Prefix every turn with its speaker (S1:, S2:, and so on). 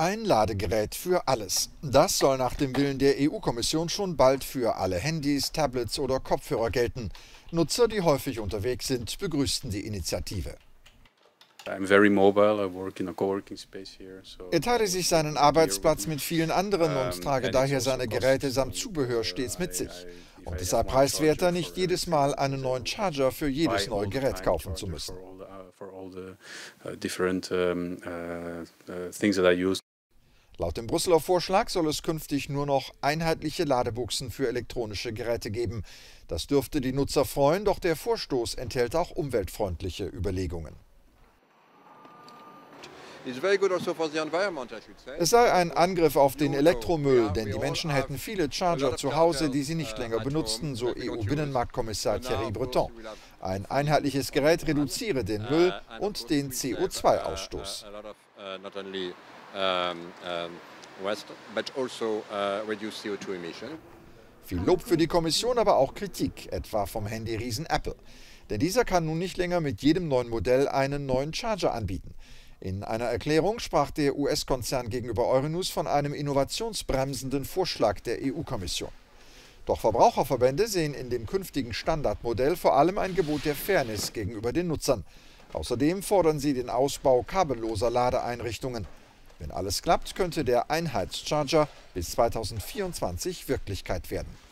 S1: Ein Ladegerät für alles. Das soll nach dem Willen der EU-Kommission schon bald für alle Handys, Tablets oder Kopfhörer gelten. Nutzer, die häufig unterwegs sind, begrüßten die Initiative. Er teile sich seinen Arbeitsplatz mit vielen anderen und trage daher seine Geräte samt Zubehör stets mit sich. Und es sei preiswerter, nicht jedes Mal einen neuen Charger für jedes neue Gerät kaufen zu müssen. Laut dem Brüsseler Vorschlag soll es künftig nur noch einheitliche Ladebuchsen für elektronische Geräte geben. Das dürfte die Nutzer freuen, doch der Vorstoß enthält auch umweltfreundliche Überlegungen. Es sei ein Angriff auf den Elektromüll, denn die Menschen hätten viele Charger zu Hause, die sie nicht länger benutzten, so EU-Binnenmarktkommissar Thierry Breton. Ein einheitliches Gerät reduziere den Müll und den CO2-Ausstoß. Viel Lob für die Kommission, aber auch Kritik, etwa vom Handyriesen Apple. Denn dieser kann nun nicht länger mit jedem neuen Modell einen neuen Charger anbieten. In einer Erklärung sprach der US-Konzern gegenüber Euronews von einem innovationsbremsenden Vorschlag der EU-Kommission. Doch Verbraucherverbände sehen in dem künftigen Standardmodell vor allem ein Gebot der Fairness gegenüber den Nutzern. Außerdem fordern sie den Ausbau kabelloser Ladeeinrichtungen. Wenn alles klappt, könnte der Einheitscharger bis 2024 Wirklichkeit werden.